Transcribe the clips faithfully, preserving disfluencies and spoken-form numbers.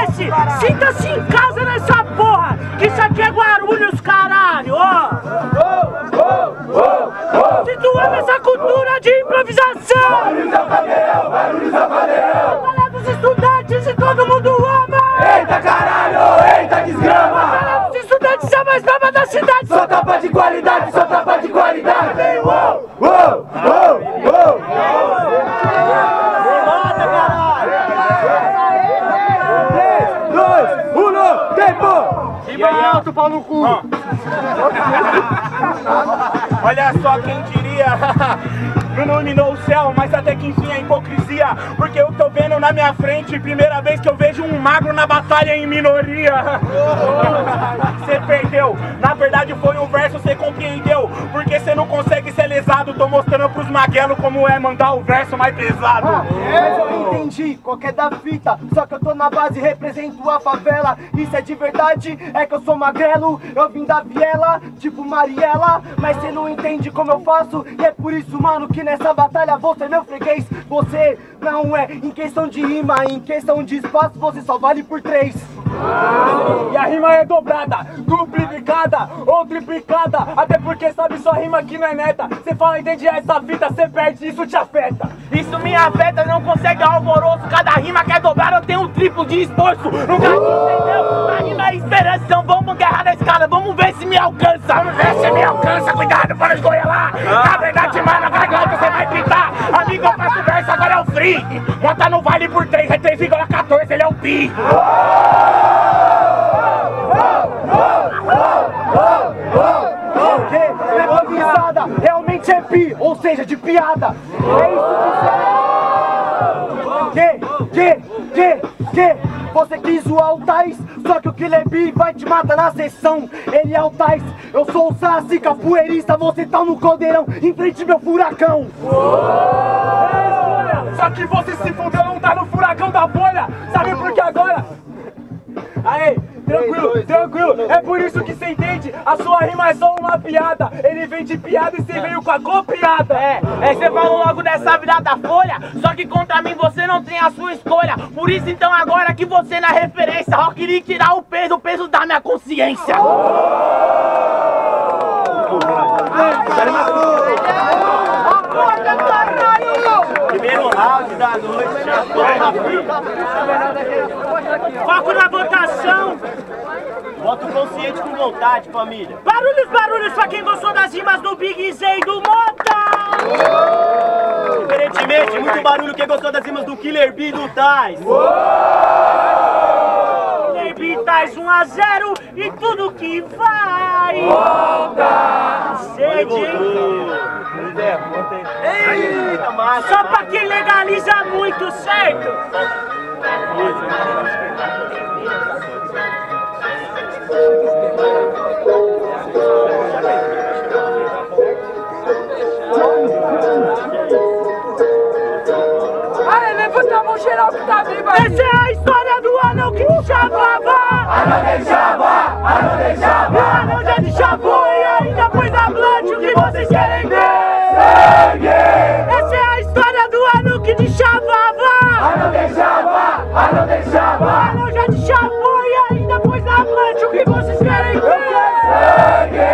conhece, sinta-se em casa nessa porra, que isso aqui é Guarulhos, caralho, ó. Se tu ama essa cultura de improvisação, Guarulhos é o cadeirão, Guarulhos é o cadeirão. Batalha dos estudantes e todo mundo ama. Eita caralho, eita desgrama. Batalha dos estudantes é a mais brava da cidade. Só tapa de qualidade, só tapa de qualidade. Vem, uou, uou, uou, uou. três, dois, um, tempo! Riba alto, pau no cu! Olha só quem diria, não iluminou o céu, mas até que enfim a hipocrisia. Porque eu tô vendo na minha frente, primeira vez que eu vejo um magro na batalha em minoria. Você perdeu, na verdade foi um verso, você compreendeu. Porque você não consegue ser lesado, tô mostrando pros magrelos como é mandar o verso mais pesado. Ah, mas eu entendi, qualquer da fita, só que eu tô na base, represento a favela. Isso é de verdade, é que eu sou magrelo, eu vim da viela, tipo Mariela. Mas cê não entende como eu faço, e é por isso, mano, que nessa batalha você é meu freguês. Você não é em questão de rima, em questão de espaço você só vale por três. E a rima é dobrada, duplicada ou triplicada. Até porque sabe, sua rima aqui não é neta. Cê fala, entende essa fita, cê perde, isso te afeta. Isso me afeta, não consegue alvoroço. Cada rima que é dobrada eu tenho um triplo de esforço. Nunca entendeu? A rima é inspiração. Vamos guerrar na escala, vamos ver se me alcança. Vamos ver se me alcança, cuidado para esgoelar. Na verdade, mano, a garganta você vai pintar. Amigo, eu faço verso, agora é o free. Monta no vale por três, é três vírgula quatorze, ele é o pi. É improvisada, realmente é pi, ou seja, de piada. É isso que que, que, que, que você quis zoar o Tais, só que o Killer B vai te matar na sessão. Ele é o Tais, eu sou o Saci capoeirista, você tá no caldeirão, em frente meu furacão. Só que você se fudeu, não tá no furacão da bolha. Sabe por que agora? Aê, tranquilo, tranquilo. É por isso que cê entende, a sua rima é só uma piada. Ele vem de piada e cê veio com a copiada. É, é, você falou logo dessa vida da folha. Só que contra mim você não tem a sua escolha. Por isso então agora que você na referência, eu queria tirar o peso, o peso da minha consciência. Primeiro round da noite, já Foco na votação. Voto consciente com vontade, família. Barulhos, barulhos pra quem gostou das rimas do Big Z e do Mota. Diferentemente, muito barulho quem gostou das rimas do Killer B e do Tais. Killer B, Tais um a zero e tudo que vai. Sede. Eita, massa. Só pra quem legaliza muito, certo? Aê, levanta a mão geral que tá viva aí. Essa é a história do anão que te chamava. Anão deixava, anão deixava. O anão já te chamou e ainda pôs na blunt o que vocês querem ver. Sangue! Essa é a história do anão que te chamava. Anão deixava, anão O deixava. anão já te chamou e ainda pôs na blunt o que vocês querem ver. Sangue!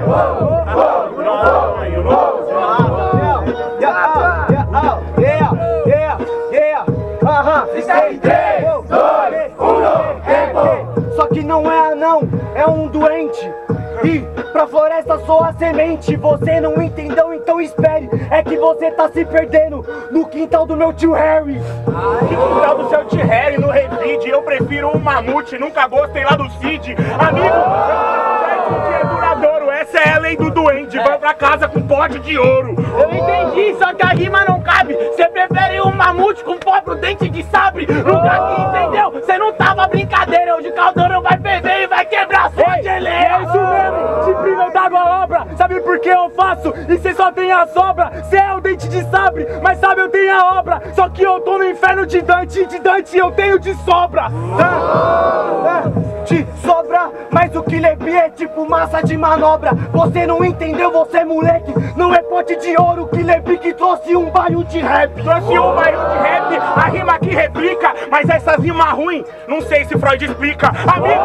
Em três, dois, um, tempo! Só que não é anão, é um doente. E pra floresta sou a semente. Você não entendeu, então espere. É que você tá se perdendo no quintal do meu tio Harry. Que quintal do seu tio Harry no Revide? Eu prefiro um mamute, nunca gostei lá do Cid. Amigo, eu que é duradouro, essa é a lei do duende. Vai pra casa com pote de ouro. Eu entendi, só que a rima não cabe. Você prefere um mamute com pó pro dente de sabre. Nunca aqui, entendeu? Você não tava brincadeira. Hoje o caldeirão vai ferver e vai quebrar sua geleira. É isso mesmo, de prima eu trago a obra. Sabe por que eu faço? E cê só tem a sobra. Cê é o dente de sabre, mas sabe eu tenho a obra. Só que eu tô no inferno de Dante, e de Dante eu tenho de sobra. É, é. te sobra, mas o Killer B é tipo massa de manobra. Você não entendeu, você é moleque, não é pote de ouro. Killer B que trouxe um bairro de rap. Trouxe um bairro de rap, a rima que replica, mas essas rimas ruins, não sei se Freud explica. Amigo,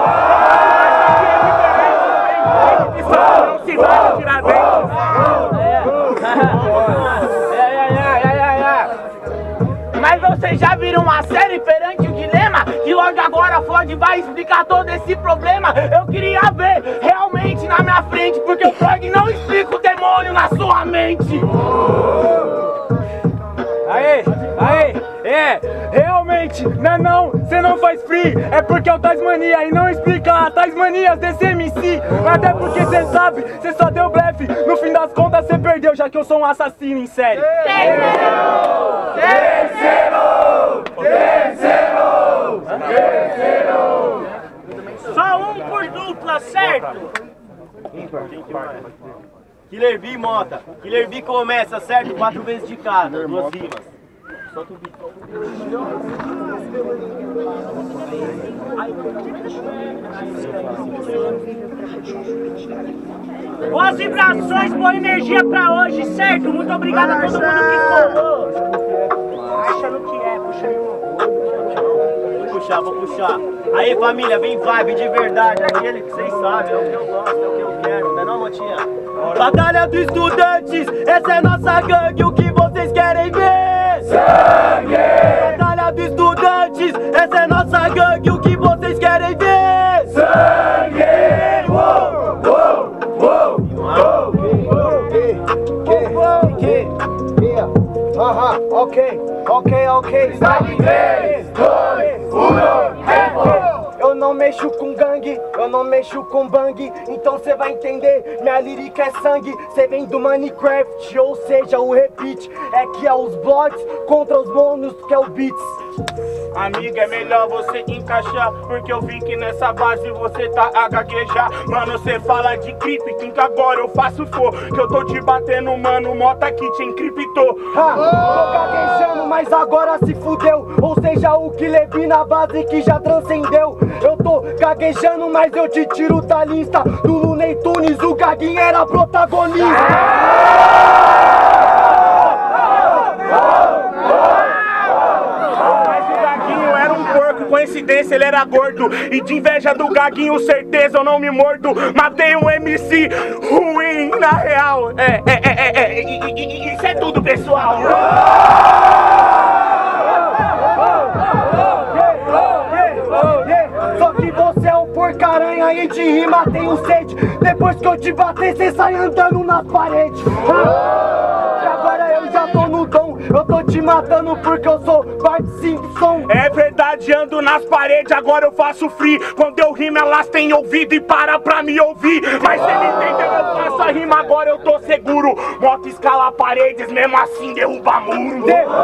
não se vai tirar dentro. Mas vocês já viram uma série perante o dilema? Que logo agora Freud vai explicar todo esse problema. Eu queria ver realmente na minha frente, porque o Freud não explica o demônio na sua mente. Aê, aê, é, realmente, não é não, cê não faz free, é porque é o Tasmania e não explica a Tasmanias desse M C, até porque cê sabe, cê só deu blefe, no fim das contas cê perdeu, já que eu sou um assassino em série. Terceiro! Terceiro! Terceiro! Só um por dupla, certo? Killer B, Mota. Killer B começa, certo? Quatro vezes de cada, duas rimas. Solta o beat. Boas vibrações, boa energia pra hoje, certo? Muito obrigado a todo mundo que colou. Achando que é, puxa aí. Vou puxar, vou puxar. Aí, família, vem vibe de verdade. Aquele que vocês sabem, é o que eu gosto, é o que eu quero, não é não, Motinha? Batalha dos estudantes, essa é nossa gangue, o que vocês querem ver? Sangue! Batalha dos estudantes, essa é nossa gangue, o que vocês querem ver? Sangue! Uou! Uou! Uou! Uou! Aham, ok, ok, ok. Sabe três, dois, um, remo! Eu não mexo com gangue, eu não mexo com bang, então cê vai entender, minha lírica é sangue. Cê vem do Minecraft, ou seja, o repeat é que é os blocks contra os monos que é o beats. Amiga, é melhor você encaixar, porque eu vi que nessa base você tá a gaguejar. Mano, você fala de cripto, que agora eu faço for, que eu tô te batendo, mano, Mota que te encriptou. Ha, tô gaguejando, mas agora se fudeu, ou seja, o Killer B na base que já transcendeu. Eu tô gaguejando, mas eu te tiro da lista do Looney Tunes, o Gaguinho era protagonista. Coincidência, ele era gordo, e de inveja do Gaguinho, certeza eu não me mordo. Matei um M C ruim, na real. É, é, é, é, é, isso é tudo, pessoal. Só que você é um porcaranha e de rima tenho sede. Depois que eu te bater, cê sai andando nas paredes. E agora eu já tô no dom, eu tô te matando porque eu sou Bart Simpson. É verdade, ando nas paredes, agora eu faço free. Quando eu rimo elas têm ouvido e para pra me ouvir. Mas cê me entendeu, eu faço a rima, agora eu tô seguro. Moto escala paredes, mesmo assim derruba muro.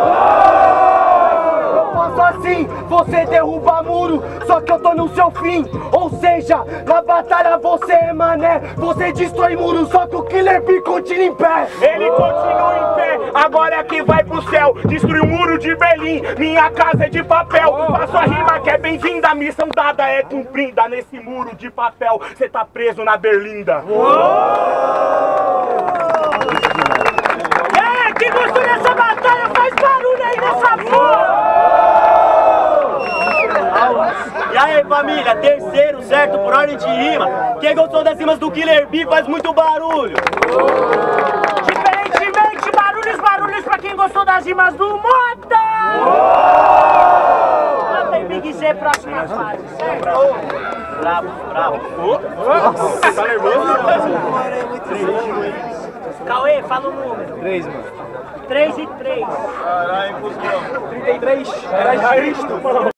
Eu faço assim, você derruba muro, só que eu tô no seu fim. Ou seja, na batalha você é mané, você destrói muro, só que o Killer B continua em pé. Ele continua em pé, agora é que vai pro céu. Destruiu o muro de Berlim, minha casa é de papel. Faço a rima que é bem-vinda, a missão dada é cumprida. Nesse muro de papel, cê tá preso na Berlinda. É, quem gostou dessa batalha faz barulho aí nessa porra! E aí, família, terceiro, certo? Por ordem de rima. Quem gostou das rimas do Killer B faz muito barulho. Diferentemente, barulhos, barulhos pra quem gostou das rimas do Mota! Mota e Big Z, próxima fase, certo? Bravo, bravo. Nossa, tá nervoso? Cauê, fala o número. Três, mano. Três e três. Caralho, cuzão. trinta e três. Era Cristo, mano.